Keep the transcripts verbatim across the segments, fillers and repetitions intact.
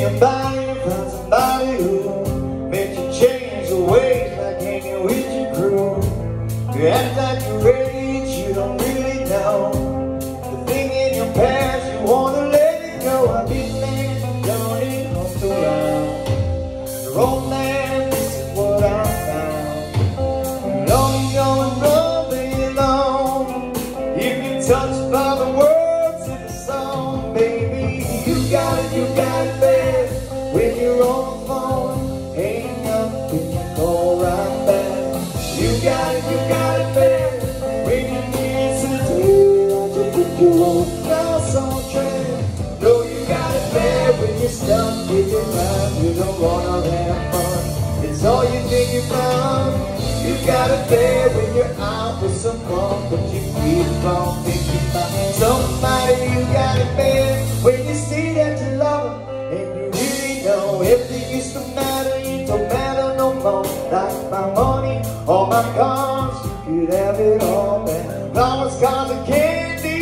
anybody find somebody who makes you change the ways, like hanging with your crew. You act like you're ready, but you don't really know the thing in your past, you wanna let it go. I've been there, done it, hooked around the romance, this is what I found. Long ago and rolling alone, you get touched by the words of the song. Baby, you got it, you got it, babe. When you're on the phone, hang up and you call right back. You got it, you got it, babe. When you miss a deal, I just put you on lost on track. No, you got it, babe. When you're stuck in your mind, you don't wanna have fun. It's all you think about. You got it, babe. When you're out with someone, but you keep on thinking about somebody. You got it, babe. When you see that you love them, and you really know everything used to matter, it don't matter no more. Like my money or my cars, you could have it all back. Flowers, cars, and candy,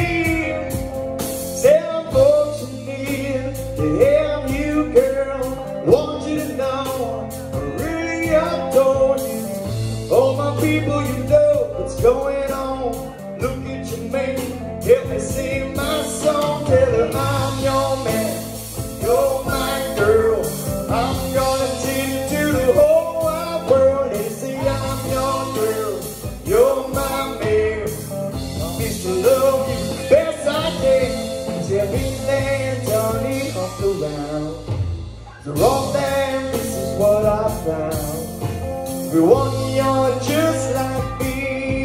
seven folks you need to have you, girl. Want you to know I really adore you. All my people, you know what's going on. Look at your man, help me sing my song. Tell him I'm your man, you're my girl. I'm gonna take you to the whole wide world and say I'm your girl, you're my man. I miss to love you best I can. Tell me that Johnny comes around. The wrong damn, this is what I found. We want you're just like me,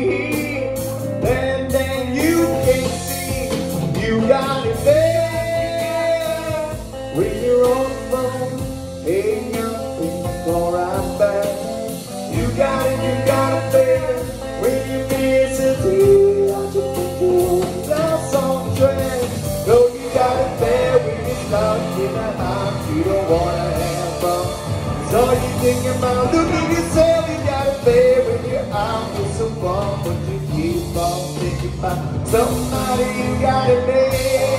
and then you can see you got it there. When you're on the phone, hang up and call right back. You got it, you got it there. When you miss a day, I just put you lost on track. No, you got it there. When you're stuck in a house, you don't wanna have fun. It's all you think about. Look at yourself, you got it there. When you're out with someone, but you keep on thinking about somebody. You got it there.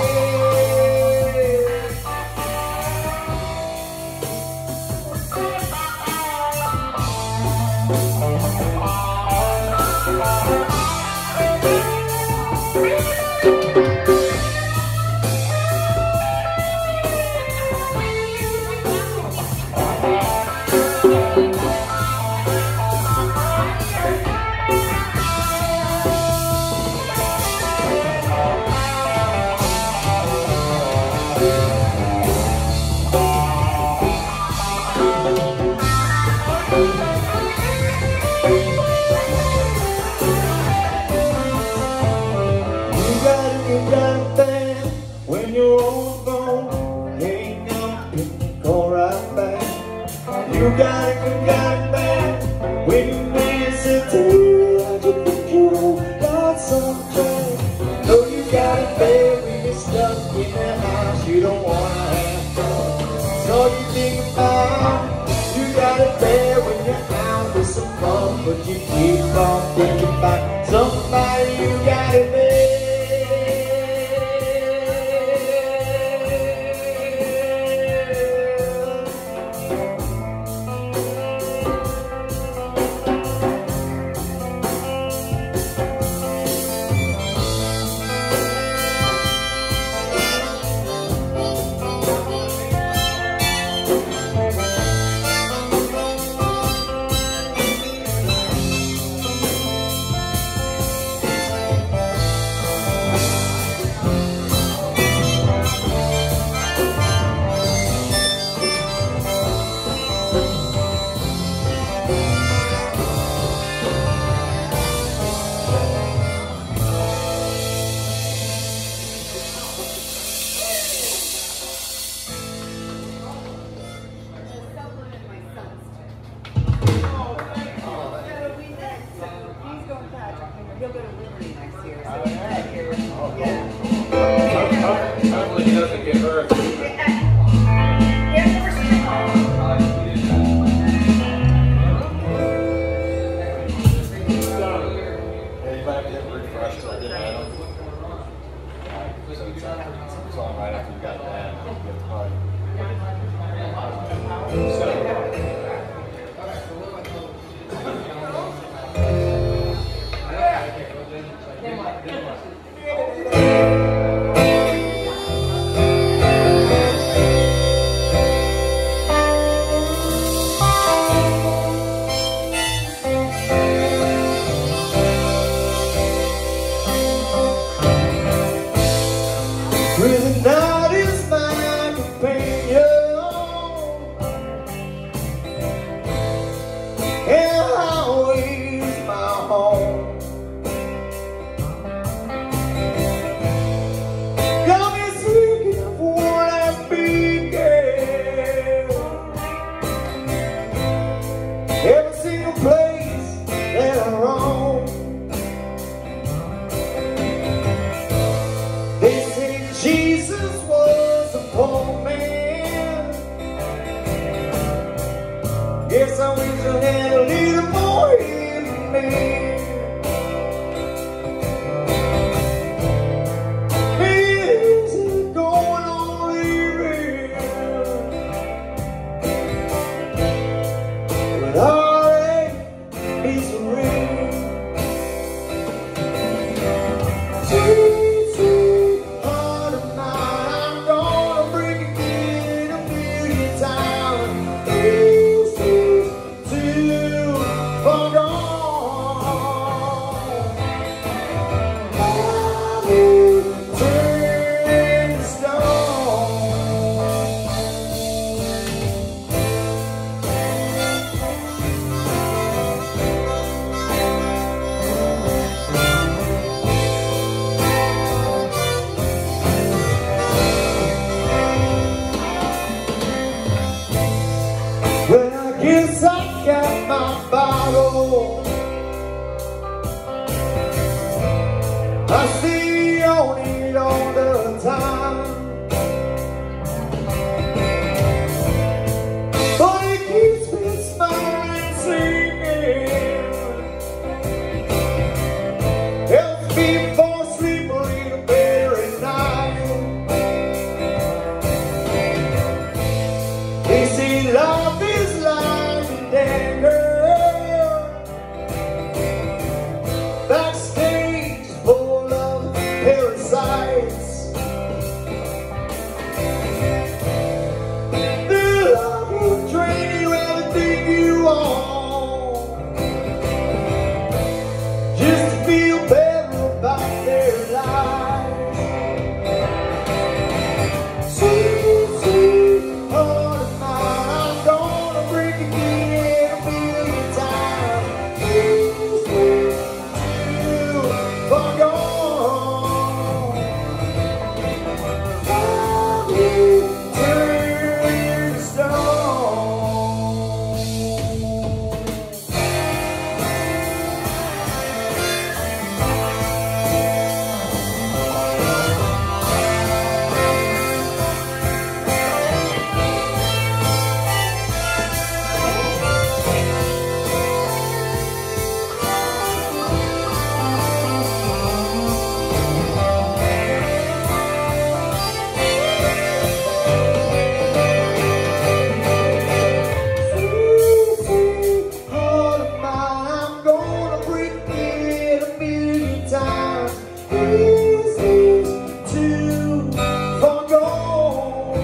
When you're on the phone, hang up and call right back. You got it, you got it back. When you miss a day, I just put you on lots of track. No, you got it, babe. When you're stuck in the house, you don't wanna have fun. It's all you think about. You got it, babe. When you're out with some fun, but you keep on thinking about somebody. You got it, babe. He'll go to Liberty next year. So All he's right. right here. Oh, Yeah. hopefully he doesn't get hurt. Yeah, yeah, never seen him. Yeah, you might have to get refreshed. I didn't know. So it's, uh, it's on right after you got that. You have to probably With the night is my companion, and the highway is my home. Got me thinking for one last weekend. Every single place that I roam, they say Jesus was a poor man. Yes, I wish I had a little more in me. Is it going on leaving? With heartache, misery. Sweet, sweet heart of mine, I'm gonna bring it in a million times. This is too far gone. I will turn to stone. Well, I guess I got my bottle. I stay on it all the time, but it keeps me smiling, singing. Helps me fall asleep in a very night. They say love is like a dagger, backstage full of parasites. The love will drain you everything you own, just to feel better about their lives. Sweet, sweet heart of mine, I'm gonna bring it in a million times. This is too far gone. I will turn to stone. Sweet, sweet heart of mine, I'm gonna bring it a million times. This is too far gone.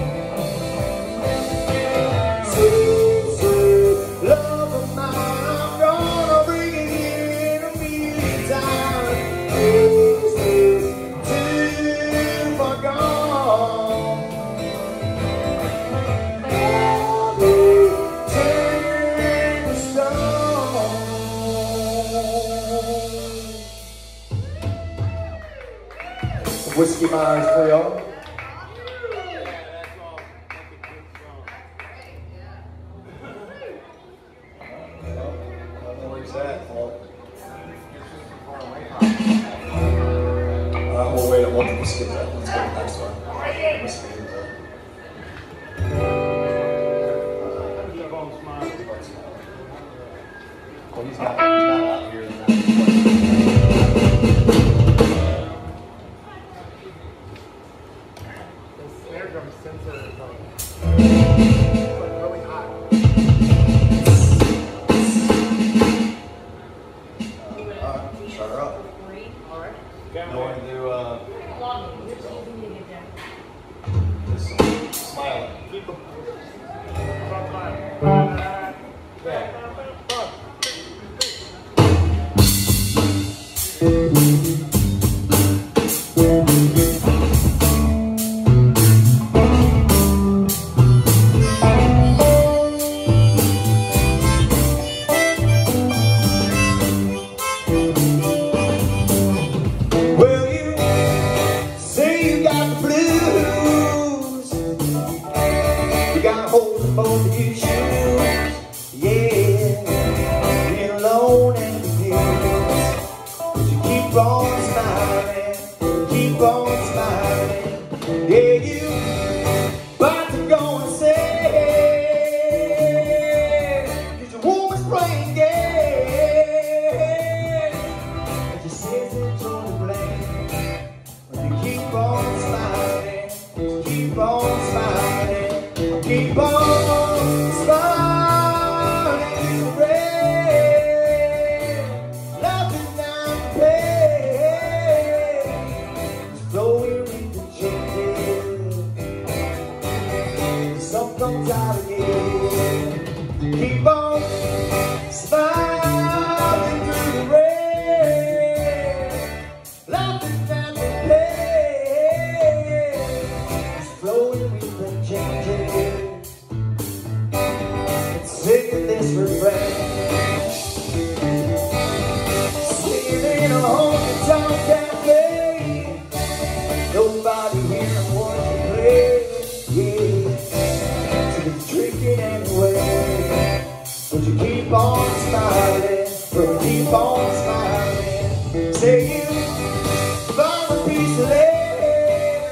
Sweet, sweet love of mine, I'm gonna bring it in a million times. This is too far gone. I will turn to stone. Some Whiskey Myers for y'all. Where's that? Well, Uh, we'll wait a moment. We'll skip that. Let's go to the next one. Let's skip that. well, he's not, he's not out here. He's not- The snare drum sensor is like, it's like really high. Alright, start her up. No one to do uh, this smiling. Keep them. Well, you say you got the blues. You got a hole in both of your shoes. Yeah, being alone and confused. But you keep on smiling, keep on smiling. Yeah, you about to go and say, 'cause your woman's playing games. And she says it's your blame. But you keep on smiling, keep on smiling, keep on smiling in the rain. Laughing down the pain, slowly with the changes. The sun comes out again. Keep on smiling through the rain. Laughing down the pain, flowing with the changes. Singing this refrain, singing in a honky-tonk cafe. Nobody hearing what you play, yeah. So they're drinking anyway. But you keep on smiling, but you keep on smiling. Say you found a piece of land.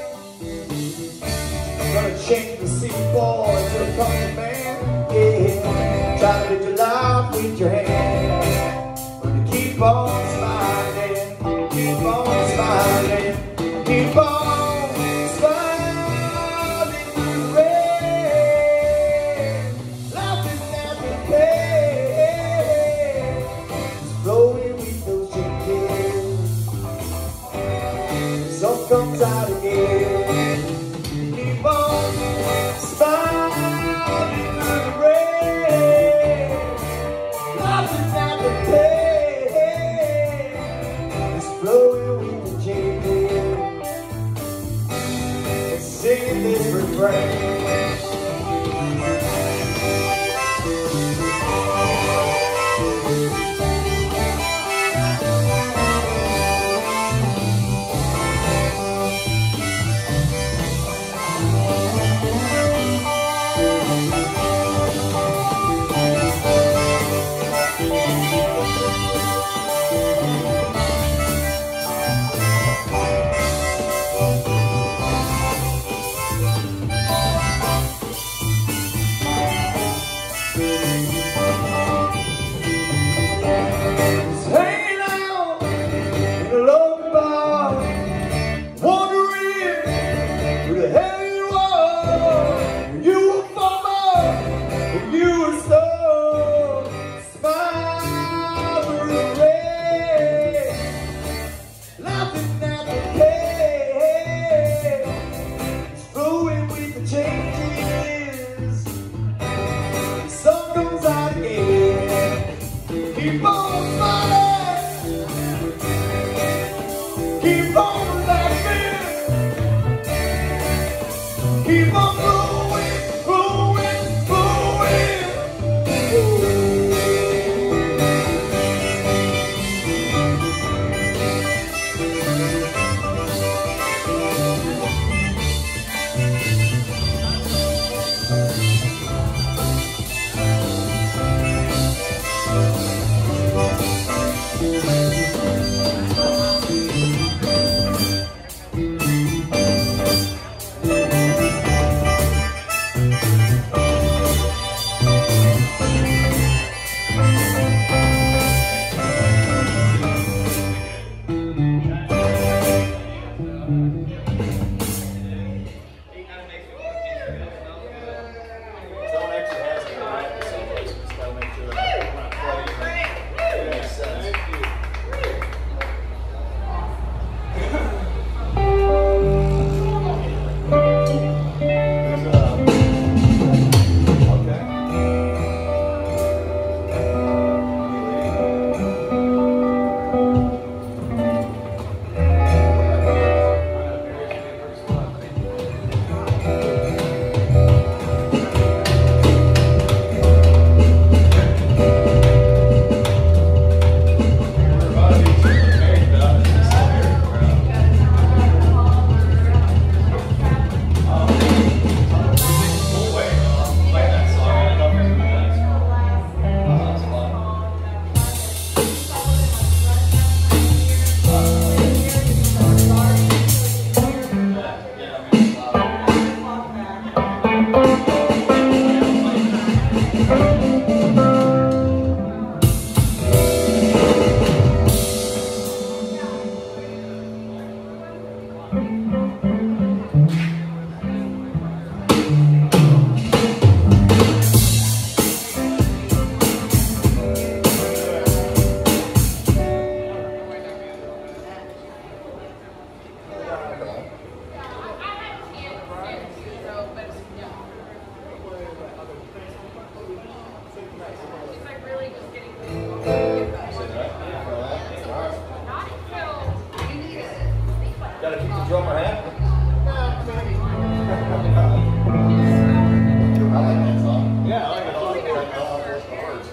Gonna change the sea boy to a country man, yeah. Try to live your life with your hand. But you keep on smiling, keep on smiling, keep on smiling through the rain. Laughing at the pain, flowing with those changes. The sun comes out again. Keep on smiling through the rain. Laughing at the pain, it's flowing with the changes. And singing this refrain. Gotta keep the drummer happy. I like that song. Yeah, I like it all. I like all those parts.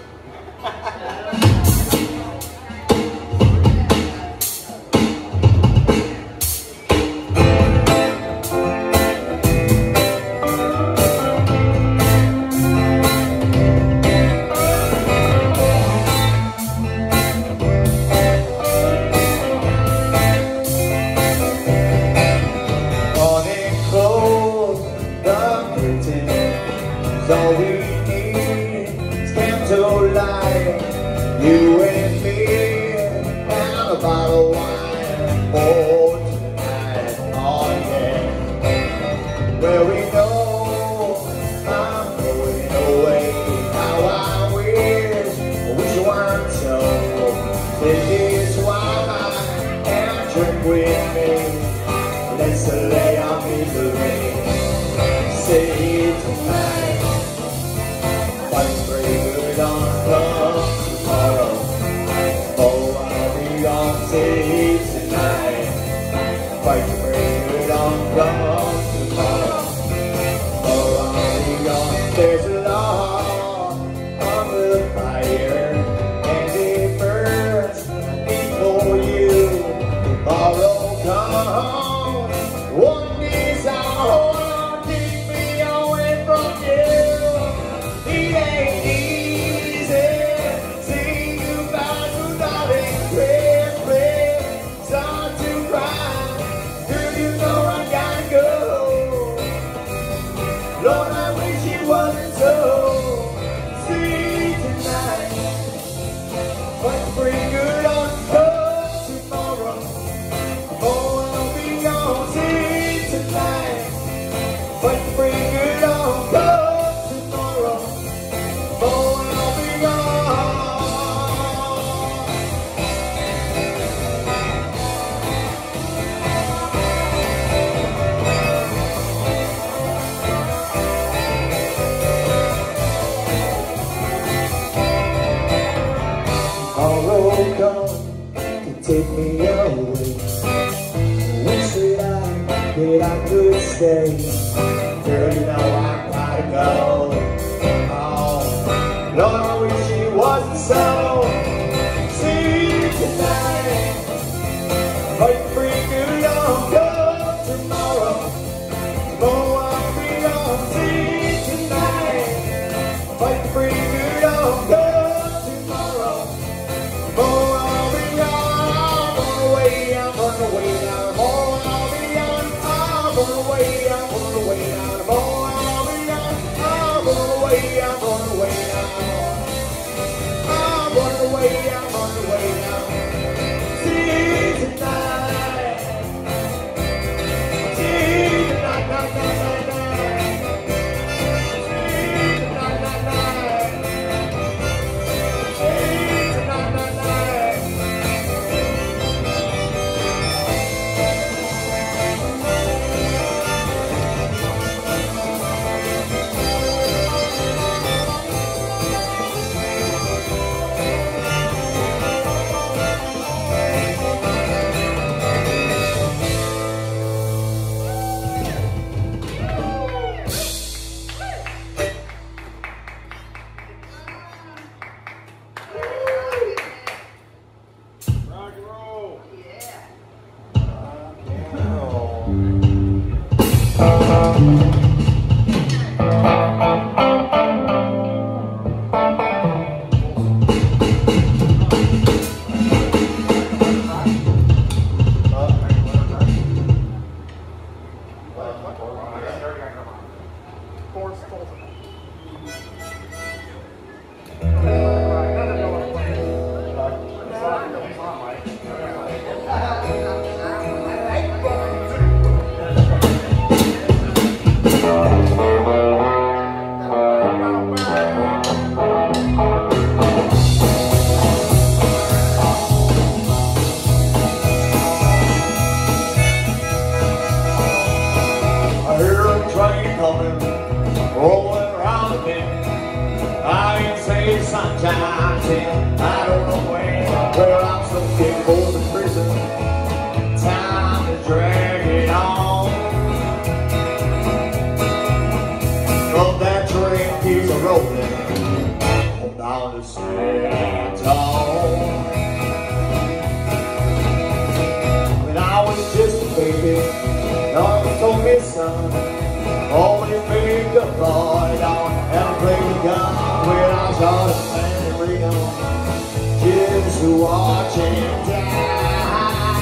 All we need is candlelight, you and me, and a bottle of wine for tonight. Oh yeah, well we know I'm going away. How I wish, wish you weren't so. This is why and drink with me. Let's lay our misery. Say tonight. Fight pretty good on come tomorrow. Oh, I'll be gone, say tonight. Fight pretty good on come tomorrow. Oh, I'll be gone. There's a log on the fire, and it burns before you. Tomorrow comes, one desire, keep me away from you. It ain't easy, seeing you back to darling, pray, pray, start to cry. Girl, you know I gotta go. Lord, I wish it wasn't so. See tonight, but pretty good on come tomorrow. Oh, I'll be gone. See tonight, but pretty good on come tomorrow. Oh, I'll be gone. Tomorrow come to take me away. Wish that I, that I could stay. Girl, you know I gotta go. Oh, Lord, I wish it wasn't so. See tonight, fight pretty good on come tomorrow. Oh, I'll be on. See tonight, fight pretty good on come tomorrow. Oh, I'll be on. I'm away, I'm on the way down. Oh, I'll be on. I'm on the way, I'm on the way down. Oh, I'll Force Fulton. Right, none of you want to play. It's on, it's on, Mike. I hear a train coming, rolling around the bend. I can say sunshine ten, I don't know when. Well, I'm so sick for the prison. Time is dragging on. But that train keeps a rolling on down to San Antonio. When I was just a baby, Lord told me, son, always make the boy down and play the gun. When I saw the San Marino, just to watch him die.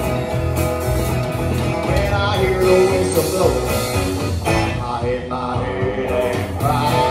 When I hear the whistle blow, I hit my head and cry.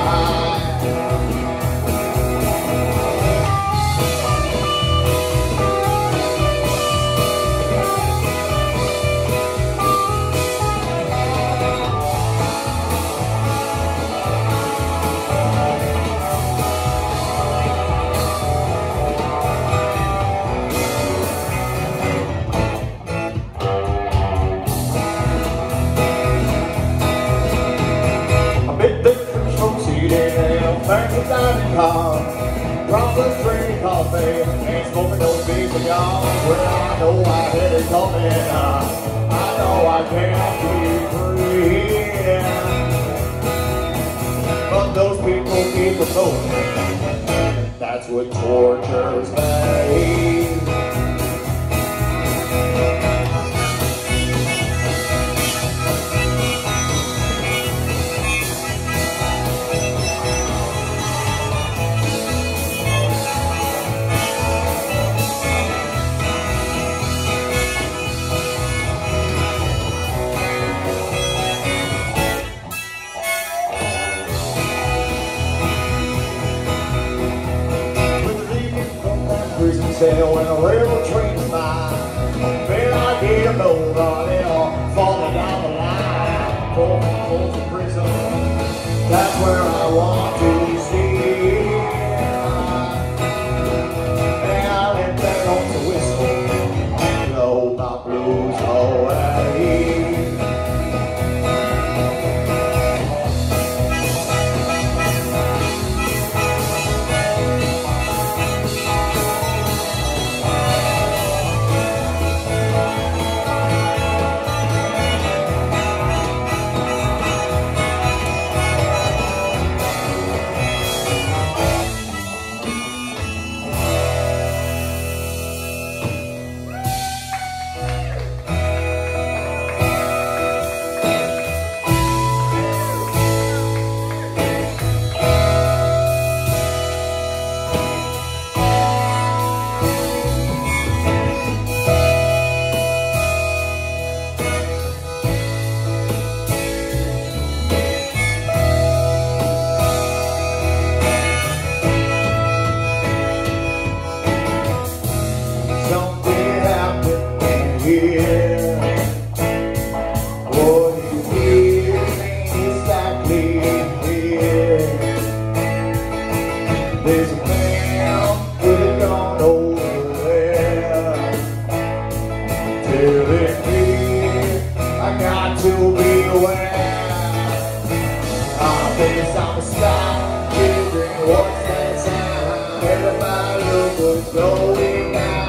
Thanks for dining car, Robert drinking coffee, ain't smoking no big cigars. Well, I know I had it coming, uh, I know I can't be free. But those people keep us going, that's what tortures me. Cell when a railroad train is by, then I get a load on it all falling down the line. Four folks in prison, that's where I want to stay. And I let that on the whistle blow my blues away. There's a man putting on over there, telling me I got to be aware. I think I'm a stop, children, what's that sound? Everybody look what's going down.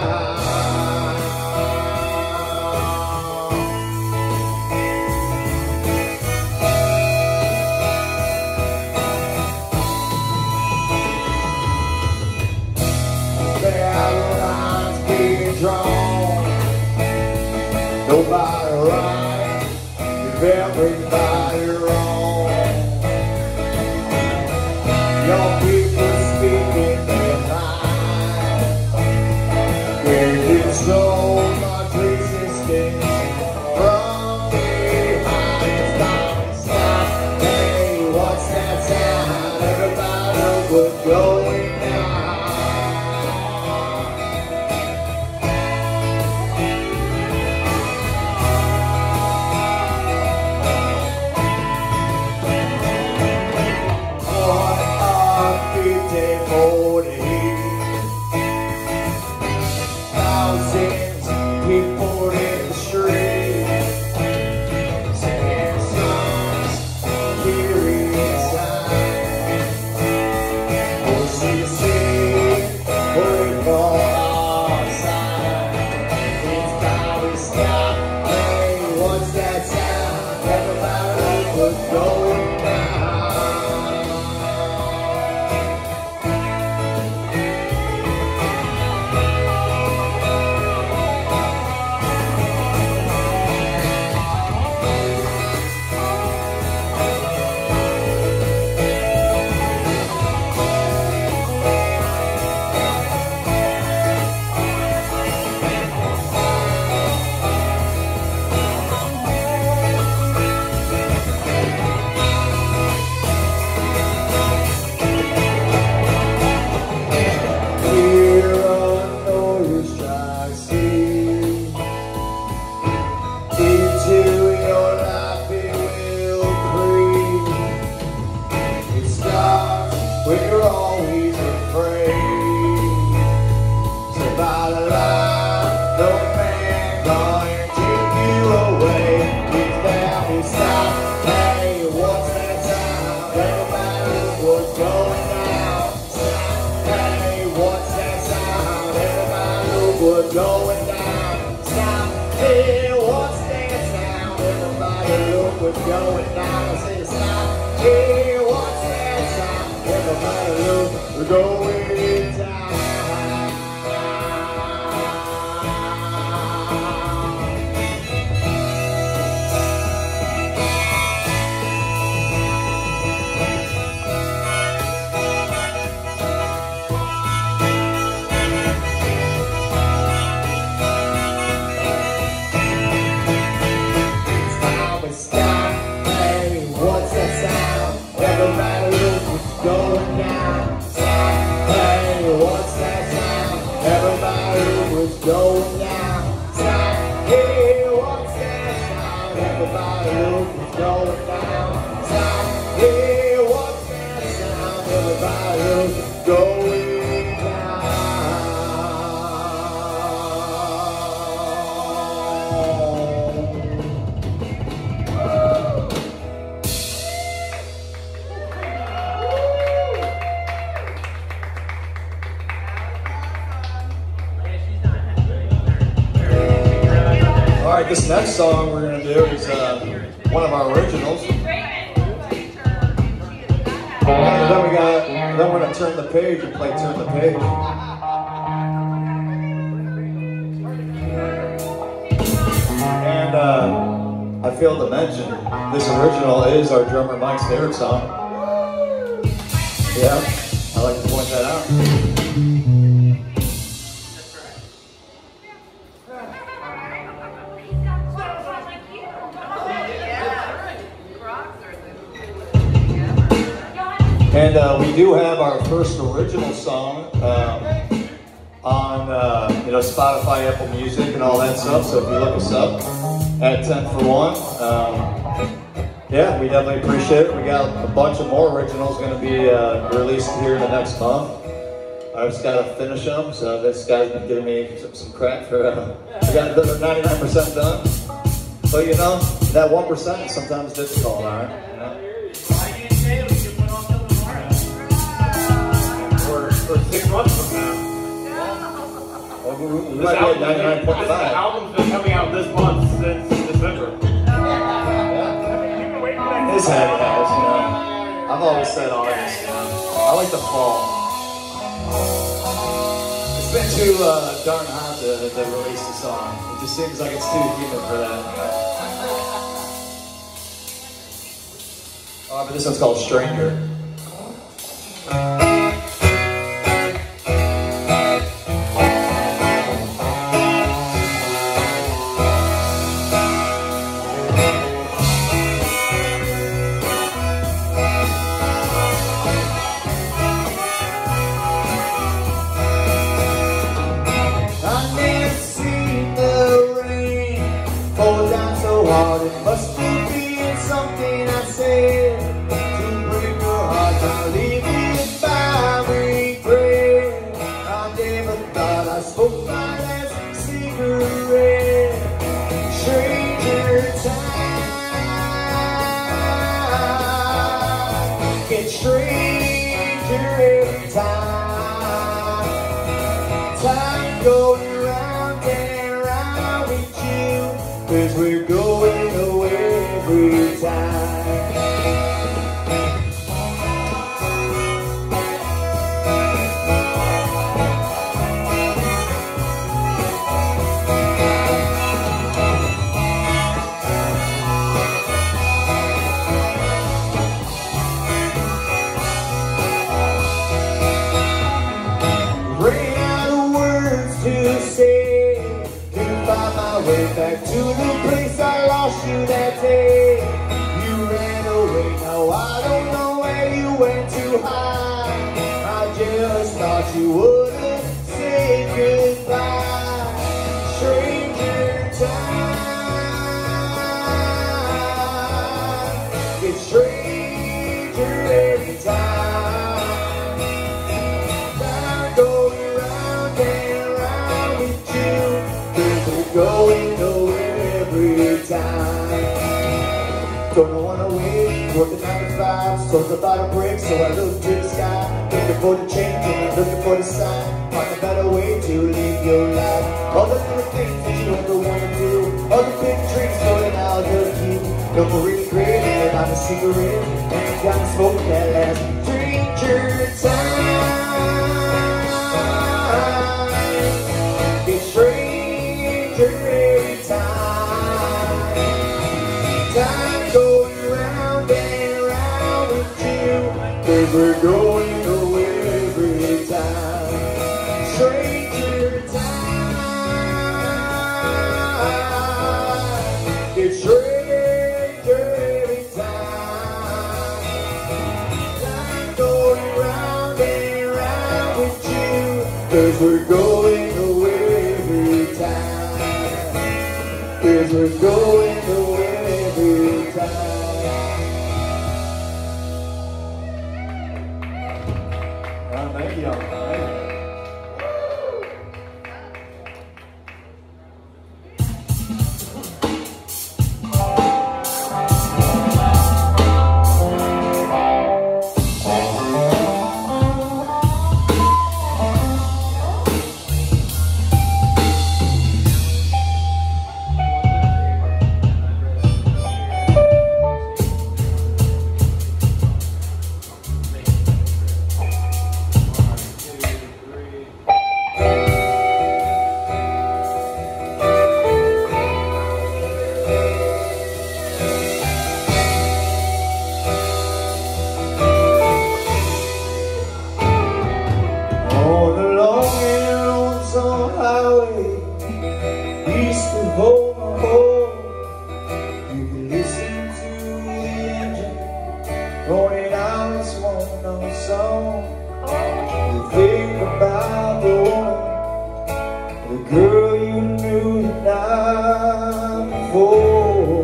Nobody right, if everybody wrong. Your people speaking their mind. There is so much resistance from behind. Stop, stop, hey, what? we're going now. Thousands of people in the street, singing songs, hearing signs. Oh, see, see, we're going outside. It's time we stop. Hey, what's that sound? Everybody, we're going down. We're going down, stop, hey, what's that sound? Everybody look, we're going down, say stop, hey, what's that sound? Everybody look, we're going down. Going down, stop, hey, what's that sound? Everybody was going down, stop, hey, what's that sound? Everybody was going down, stop, hey, what's that sound? Everybody was going down. Alright, this next song we're going to do is uh, one of our originals. And then we got, then we're going to turn the page and play Turn the Page. And uh, I failed to mention, this original is our drummer Mike's favorite song. Yeah, I like to point that out. And uh, we do have our first original song um, on uh, you know, Spotify, Apple Music, and all that stuff. So if you look us up at ten for one, um, yeah, we definitely appreciate it. We got a bunch of more originals going to be uh, released here in the next month. I just got to finish them. So this guy's been giving me some, some crap for. Uh, we got another ninety-nine percent done. But you know, that one percent is sometimes difficult, all right? You know? For six months from now. Well, we, we might be at ninety-nine point This five. album's been coming out this month since December. His head has, you know. I've always said August. I like the fall. It's been too uh, darn hot to, to release the song. It just seems like it's too humid for that. Oh, but this one's called Stranger. get stranger every time. Time going round and round with you, 'cause we're going away every time. Way back to the place I lost you that day. You ran away, now I don't know where you went to hide. I just thought you wouldn't say goodbye. Stranger time, it's stranger every time. Time going round and round with you, 'cause we're going nowhere every time. Don't wanna wait, working nine to five, sold about a break, so I look to the sky, looking for the change and I'm looking for the sign. Find a better way to live your life. All the little things that you ever wanna do, all the big dreams falling out of you. No more regret, and I'm a cigarette, and you got me smoking that last stranger time. It's stranger every time. Time going round and round with you, 'cause we're going nowhere every time. Stranger time, it's stranger every time. Time going round and round with you, 'cause we're going nowhere every time. 'Cause we're going nowhere every time. Oh, thank you. Thank you. East of Omaha, you can listen to the engine rolling out this one song. You think about the woman, the girl you knew the night before.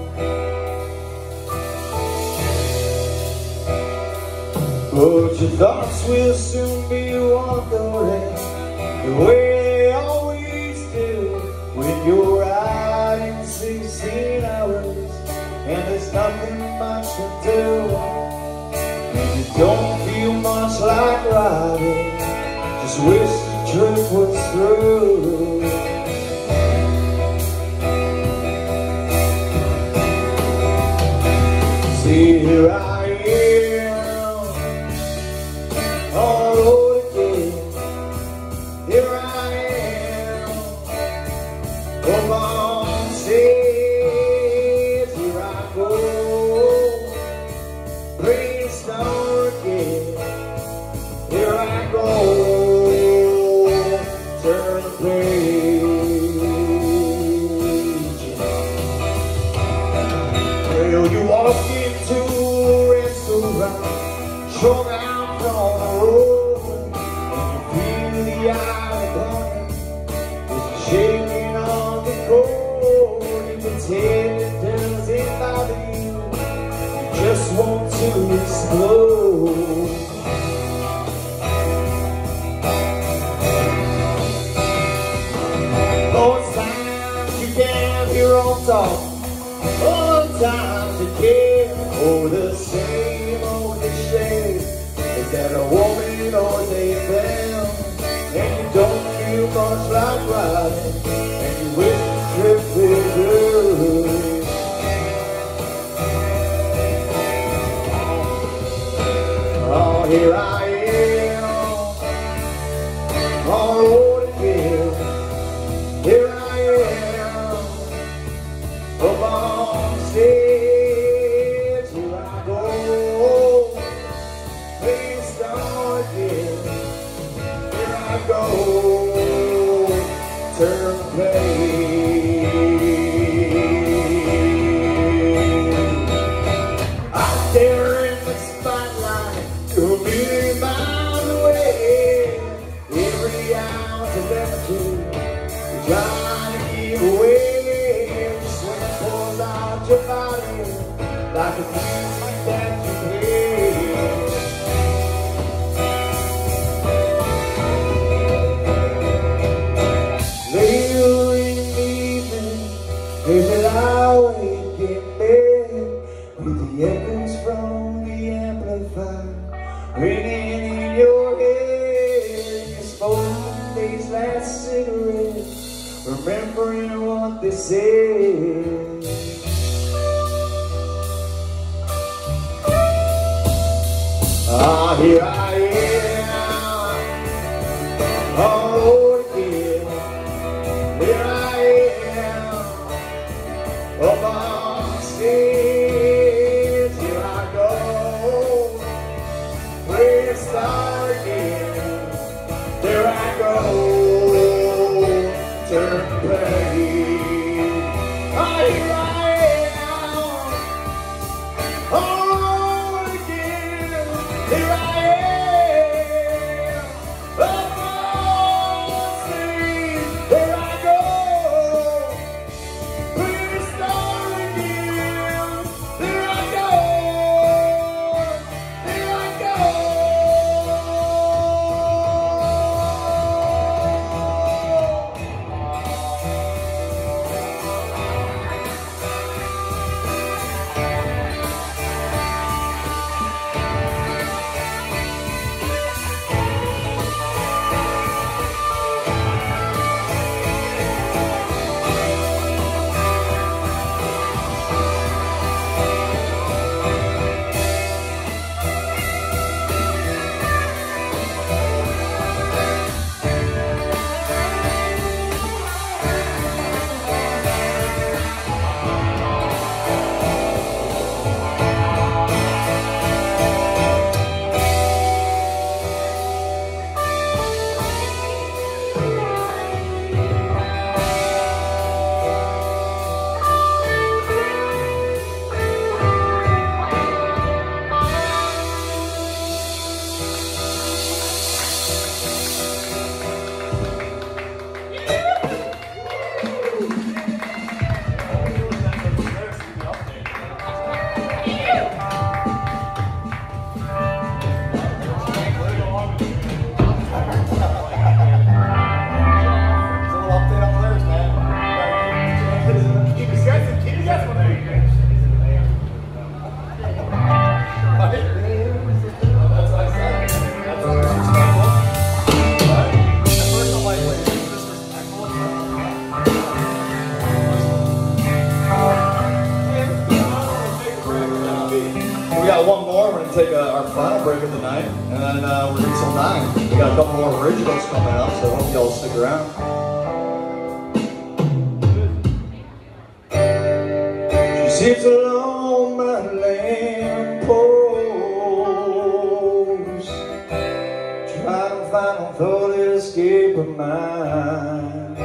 But your thoughts will soon be wandering the way they always do when you're riding sixteen hours and there's nothing much to do, and you don't feel much like riding, just wish the trip was through. See, here I am, all over again. Here I am, come on, says, here I go, bring stone again. Here I go, turn the page. Well, you walk into a restaurant, strung out from the road, and you feel the eye burning, it's shaking on the cold. You can tell it doesn't bother you, you just want to explode. Oh, it's time you can have your own talk. Oh, time to care. Oh, the same old cliche. starts riding, and you wish the trip was good. Oh, here I am, on the road again. Here I am, up on stage. Here I go, please start again. Here I go, turn the page. Out there in the spotlight, a million miles away. Every ounce of energy you're trying to give away. Just when it pulls out your body like a music that you play. Later in the evening, there's an hour in bed with the echoes from the amplifier ringing in your head. You're smoking day's last cigarette, remembering what they said. Ah, here I am, on the road again. Here I am, up on stage. Here I go, where to start again. There I go, turn the page. Ah, here I am, on the road again. Here I am, up on stage. There I go, where to start again. There I go, there I go. We got one more. We're gonna take a, our final break of the night, and then uh, we're gonna till nine. We got a couple more originals coming up, so I hope y'all stick around. She sits alone by the lamppost, trying to find a thought to escape her mind.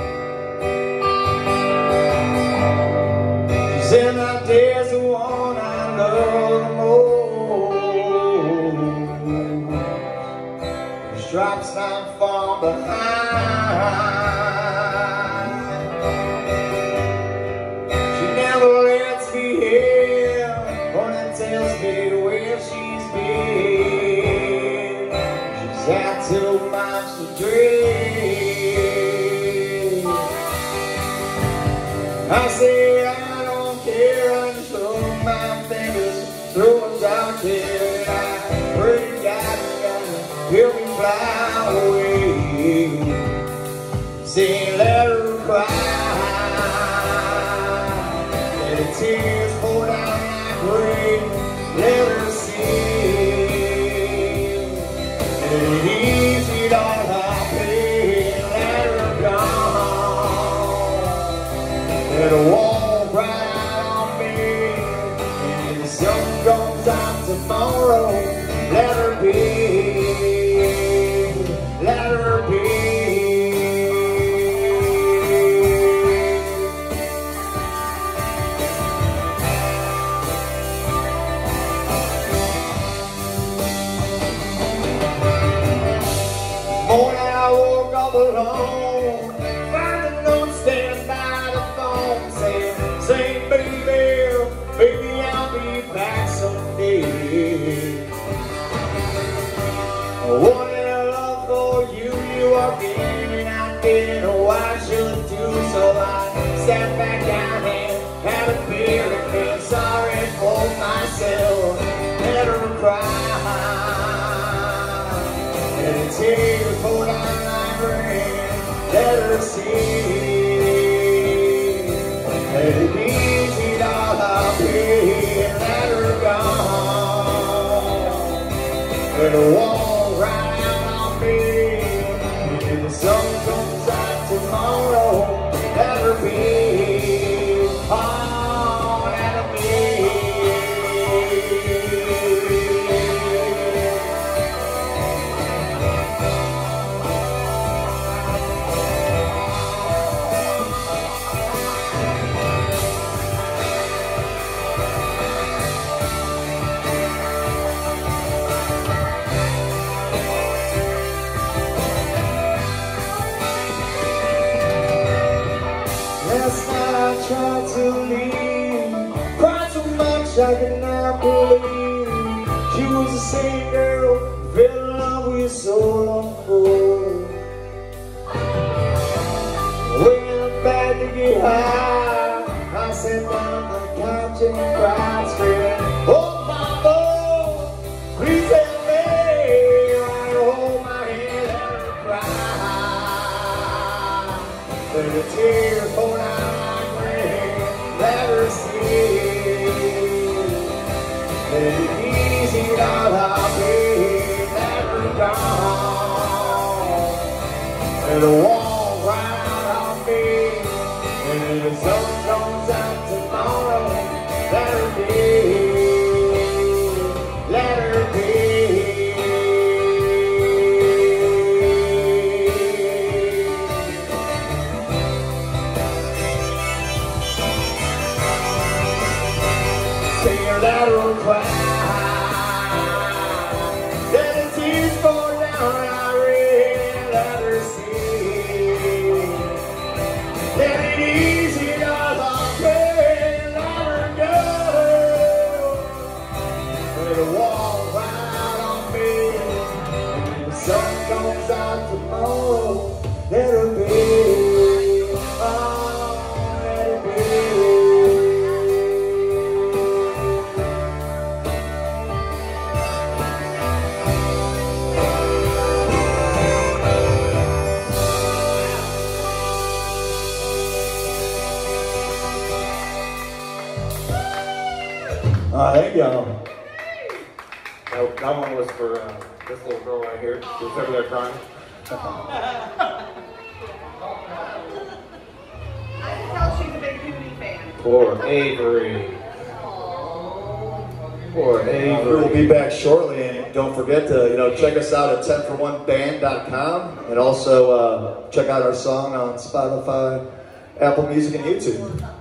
She said that there's the one I love the most. The stripes not far behind. She never lets me hear, only tells me where she's been. She's had too much to drink. I say I don't care, I just hold my fingers through a dark hair. I pray to God, God, help me fly away. Say, let her cry. Let the tears pour down like rain. Let her sing. Let it ease it all her pain. Let her go. Let her walk right out on me. And the sun comes out tomorrow. Let her be. Let her be. Morning I woke up alone, find a note standing by the phone saying, say baby, baby I'll be back someday. I wanted a love for you, you walked in and I didn't know what I should do. So I sat back down and had a beer and felt sorry for myself. Let her cry. Let the tears pour down like rain. Let her sing. Let it ease it all out pain. Let her go. Let her walk right out on me. And the sun comes out tomorrow. Let her be. Oh, let her be. Last night I tried to leave, cried so much I could not believe she was the same girl who fell in love with so long ago. Waking up back to get high, I sat down on the couch and cried, screaming, oh mama, please help me. I hold my head and cry. Let the tears fall down like rain. Let her sing. Let it ease it all out pain. Let her go. Let her walk right out on me. And if the sun comes out tomorrow, let her be. Let her be. Let her cry. Let the tears fall down like rain. Let her sing. Let it ease it all off pain. Let her go. Let her walk right out on me. And when the sun comes out tomorrow, let her be. Oh, let her be. Uh, thank y'all. That, that one was for uh, this little girl right here. She was over there crying. I can tell she's a big Dooney fan. Poor Avery. Poor Avery. Uh, we will be back shortly, and don't forget to you know check us out at ten for one band dot com, and also uh, check out our song on Spotify, Apple Music, and YouTube.